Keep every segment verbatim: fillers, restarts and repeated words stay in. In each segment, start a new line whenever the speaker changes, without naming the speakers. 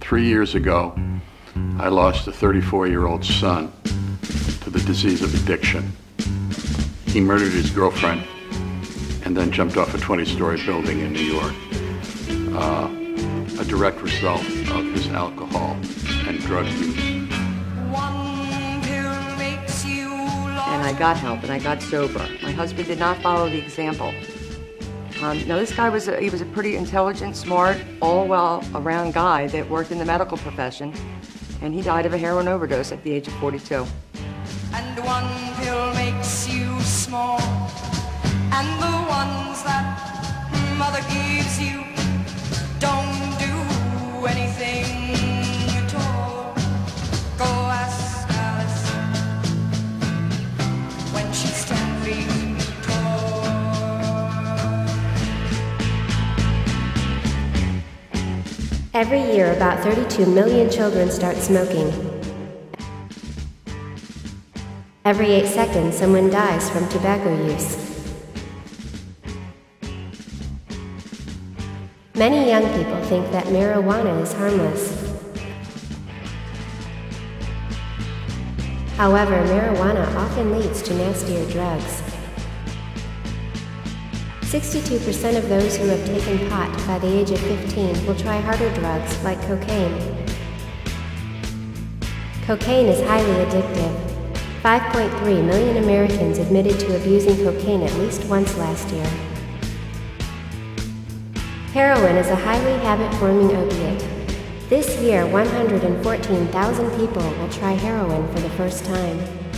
Three years ago, I lost a thirty-four-year-old son to the disease of addiction. He murdered his girlfriend and then jumped off a twenty-story building in New York. Uh, a direct result of his alcohol and drug use.
And I got help and I got sober. My husband did not follow the example. Um, now this guy was a, he was a pretty intelligent, smart, all well around guy that worked in the medical profession, and he died of a heroin overdose at the age of forty-two.
And one pill makes you small, and the ones that mother gives you don't do anything at all. Go ask Alice when she's ten feet tall.
Every year, about thirty-two million children start smoking. Every eight seconds, someone dies from tobacco use. Many young people think that marijuana is harmless. However, marijuana often leads to nastier drugs. sixty-two percent of those who have taken pot by the age of fifteen will try harder drugs like cocaine. Cocaine is highly addictive. five point three million Americans admitted to abusing cocaine at least once last year. Heroin is a highly habit-forming opiate. This year, one hundred fourteen thousand people will try heroin for the first time.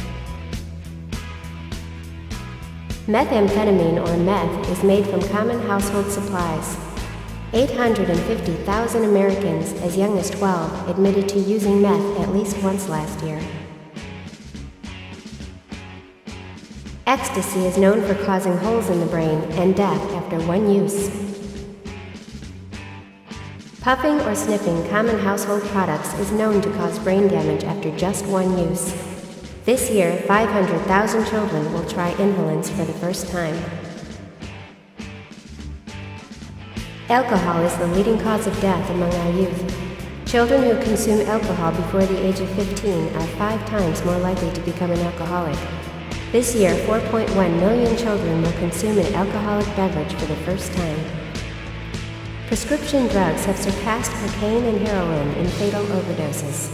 Methamphetamine, or meth, is made from common household supplies. eight hundred fifty thousand Americans as young as twelve admitted to using meth at least once last year. Ecstasy is known for causing holes in the brain and death after one use. Puffing or sniffing common household products is known to cause brain damage after just one use. This year, five hundred thousand children will try inhalants for the first time. Alcohol is the leading cause of death among our youth. Children who consume alcohol before the age of fifteen are five times more likely to become an alcoholic. This year, four point one million children will consume an alcoholic beverage for the first time. Prescription drugs have surpassed cocaine and heroin in fatal overdoses.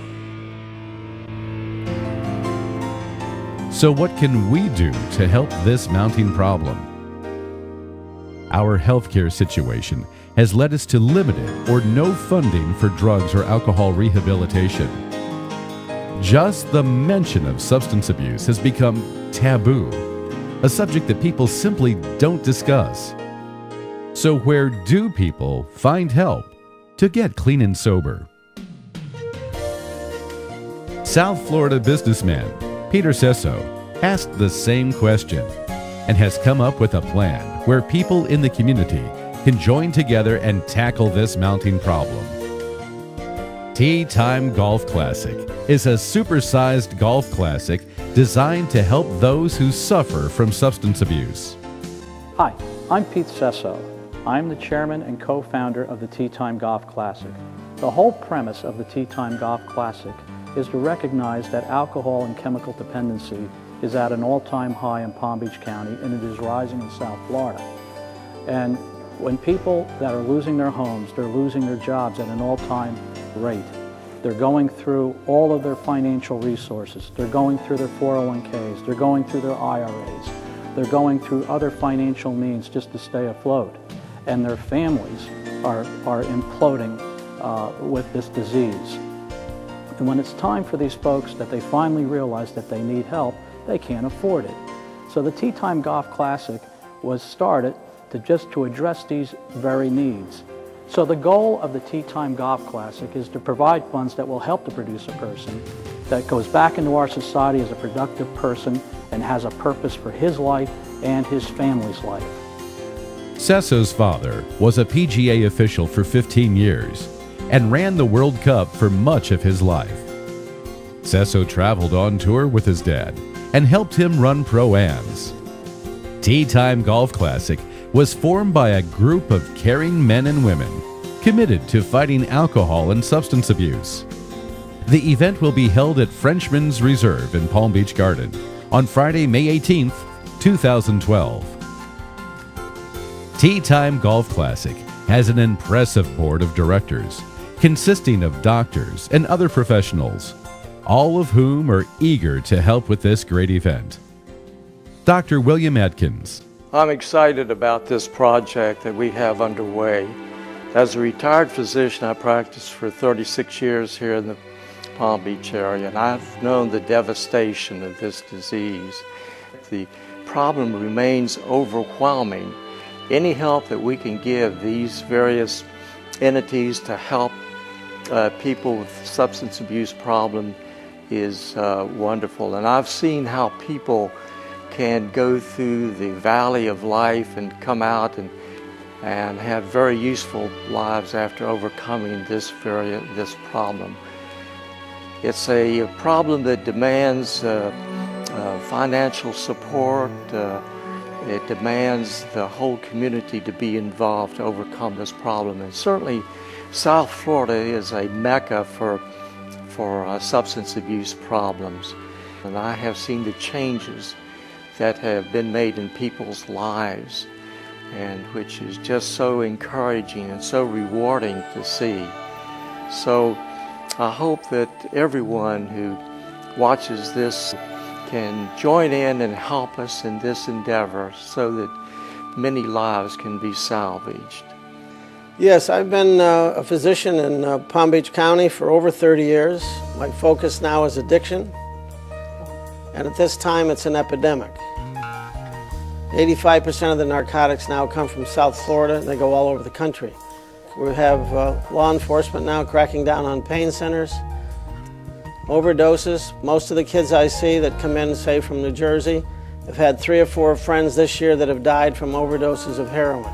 So what can we do to help this mounting problem? Our healthcare situation has led us to limited or no funding for drugs or alcohol rehabilitation. Just the mention of substance abuse has become taboo, a subject that people simply don't discuss. So where do people find help to get clean and sober? South Florida businessman Peter Sesso asked the same question and has come up with a plan where people in the community can join together and tackle this mounting problem. Tea Time Golf Classic is a supersized golf classic designed to help those who suffer from substance abuse.
Hi, I'm Pete Sesso. I'm the chairman and co-founder of the Tea Time Golf Classic. The whole premise of the Tea Time Golf Classic is to recognize that alcohol and chemical dependency is at an all-time high in Palm Beach County, and it is rising in South Florida. And when people that are losing their homes, they're losing their jobs at an all-time rate. They're going through all of their financial resources. They're going through their four oh one Ks. They're going through their I R As. They're going through other financial means just to stay afloat. And their families are, are imploding uh, with this disease. And when it's time for these folks that they finally realize that they need help, they can't afford it. So the Tea Time Golf Classic was started to just to address these very needs. So the goal of the Tea Time Golf Classic is to provide funds that will help to produce a person that goes back into our society as a productive person and has a purpose for his life and his family's life.
Sesso's father was a P G A official for fifteen years and ran the World Cup for much of his life. Sesso traveled on tour with his dad and helped him run Pro-Ams. Tea Time Golf Classic was formed by a group of caring men and women committed to fighting alcohol and substance abuse. The event will be held at Frenchman's Reserve in Palm Beach Garden on Friday, May eighteenth, two thousand twelve. Tea Time Golf Classic has an impressive board of directors consisting of doctors and other professionals, all of whom are eager to help with this great event. Doctor William Atkins.
I'm excited about this project that we have underway. As a retired physician, I practiced for thirty-six years here in the Palm Beach area, and I've known the devastation of this disease. The problem remains overwhelming. Any help that we can give these various entities to help uh, people with substance abuse problem is uh, wonderful. And I've seen how people can go through the valley of life and come out and and have very useful lives after overcoming this very this problem. It's a problem that demands uh, uh, financial support. Uh, it demands the whole community to be involved to overcome this problem. And certainly, South Florida is a mecca for for uh, substance abuse problems. And I have seen the changes that have been made in people's lives, and which is just so encouraging and so rewarding to see. So I hope that everyone who watches this can join in and help us in this endeavor so that many lives can be salvaged.
Yes, I've been uh, a physician in uh, Palm Beach County for over thirty years. My focus now is addiction, and at this time it's an epidemic. eighty-five percent of the narcotics now come from South Florida, and they go all over the country. We have uh, law enforcement now cracking down on pain centers, overdoses. Most of the kids I see that come in, say from New Jersey, have had three or four friends this year that have died from overdoses of heroin.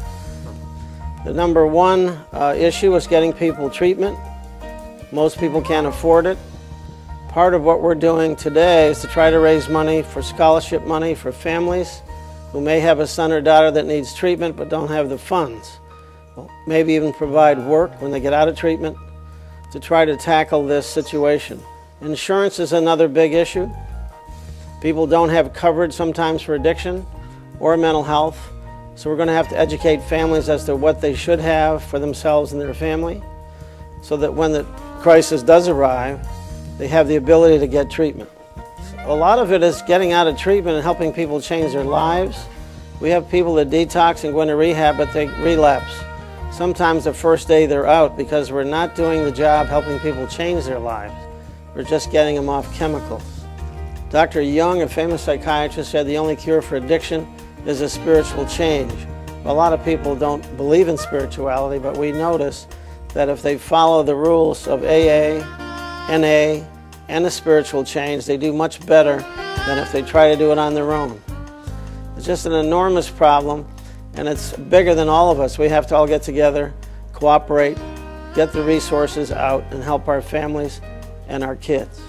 The number one uh, issue is getting people treatment. Most people can't afford it. Part of what we're doing today is to try to raise money for scholarship money for families who may have a son or daughter that needs treatment but don't have the funds. Well, maybe even provide work when they get out of treatment to try to tackle this situation. Insurance is another big issue. People don't have coverage sometimes for addiction or mental health, so we're going to have to educate families as to what they should have for themselves and their family, so that when the crisis does arrive, they have the ability to get treatment. A lot of it is getting out of treatment and helping people change their lives. We have people that detox and go into rehab, but they relapse. Sometimes the first day they're out because we're not doing the job helping people change their lives. We're just getting them off chemicals. Doctor Jung, a famous psychiatrist, said the only cure for addiction is a spiritual change. A lot of people don't believe in spirituality, but we notice that if they follow the rules of A A, N A, and a spiritual change, they do much better than if they try to do it on their own. It's just an enormous problem, and it's bigger than all of us. We have to all get together, cooperate, get the resources out, and help our families and our kids.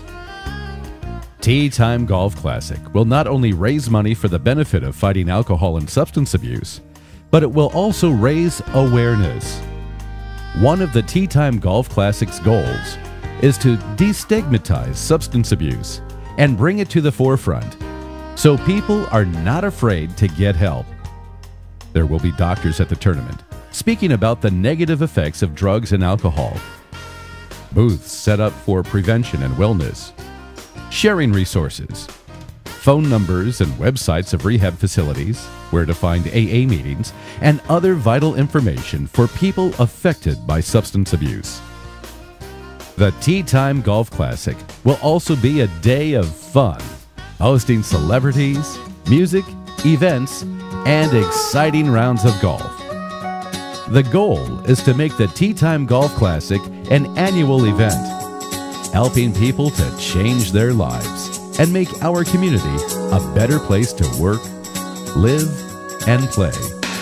Tea Time Golf Classic will not only raise money for the benefit of fighting alcohol and substance abuse, but it will also raise awareness. One of the Tea Time Golf Classic's goals is to destigmatize substance abuse and bring it to the forefront so people are not afraid to get help. There will be doctors at the tournament speaking about the negative effects of drugs and alcohol, booths set up for prevention and wellness, sharing resources, phone numbers and websites of rehab facilities, where to find A A meetings, and other vital information for people affected by substance abuse. The Tea Time Golf Classic will also be a day of fun, hosting celebrities, music, events, and exciting rounds of golf. The goal is to make the Tea Time Golf Classic an annual event, helping people to change their lives and make our community a better place to work, live, and play.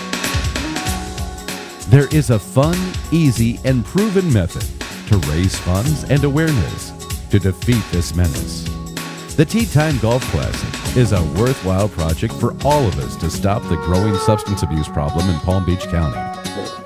There is a fun, easy, and proven method to raise funds and awareness to defeat this menace. The Tea Time Golf Classic is a worthwhile project for all of us to stop the growing substance abuse problem in Palm Beach County.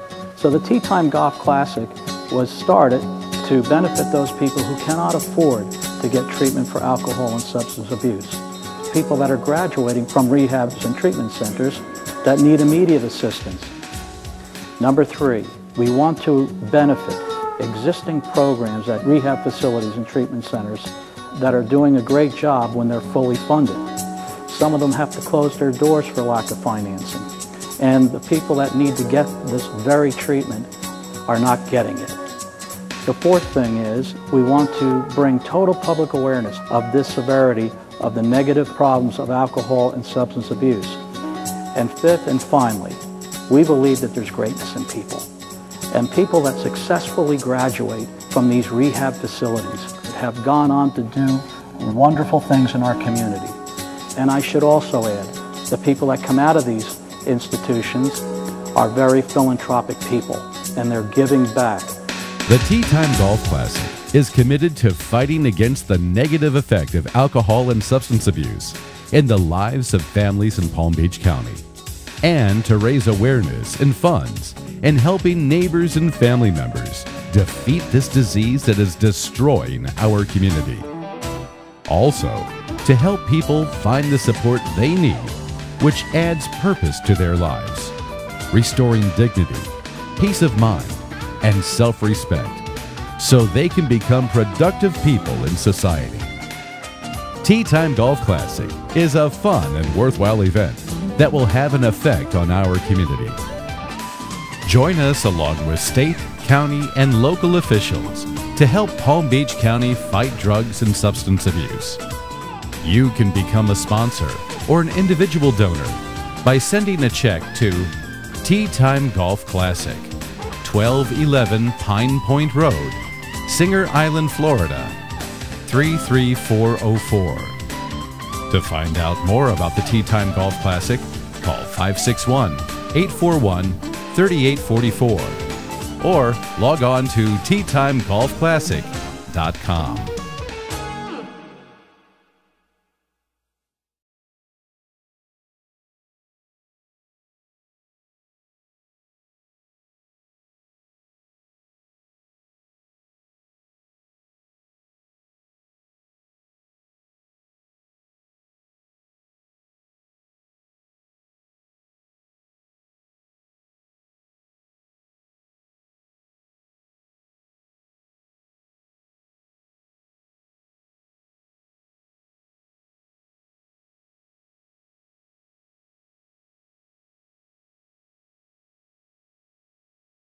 So the Tea Time Golf Classic was started to benefit those people who cannot afford to get treatment for alcohol and substance abuse. People that are graduating from rehabs and treatment centers that need immediate assistance. Number three, we want to benefit existing programs at rehab facilities and treatment centers that are doing a great job when they're fully funded. Some of them have to close their doors for lack of financing. And the people that need to get this very treatment are not getting it. The fourth thing is we want to bring total public awareness of this severity of the negative problems of alcohol and substance abuse. And fifth and finally, we believe that there's greatness in people. And people that successfully graduate from these rehab facilities have gone on to do wonderful things in our community. And I should also add, the people that come out of these institutions are very philanthropic people, and they're giving back.
The Tea Time Golf Classic is committed to fighting against the negative effect of alcohol and substance abuse in the lives of families in Palm Beach County, and to raise awareness and funds in helping neighbors and family members defeat this disease that is destroying our community. Also, to help people find the support they need, which adds purpose to their lives, restoring dignity, peace of mind, and self-respect, so they can become productive people in society. Tea Time Golf Classic is a fun and worthwhile event that will have an effect on our community. Join us along with state, county, and local officials to help Palm Beach County fight drugs and substance abuse. You can become a sponsor or an individual donor by sending a check to Tea Time Golf Classic, twelve eleven Pine Point Road, Singer Island, Florida, three three four oh four. To find out more about the Tea Time Golf Classic, call five six one, eight four one, three eight four four or log on to tea time golf classic dot com.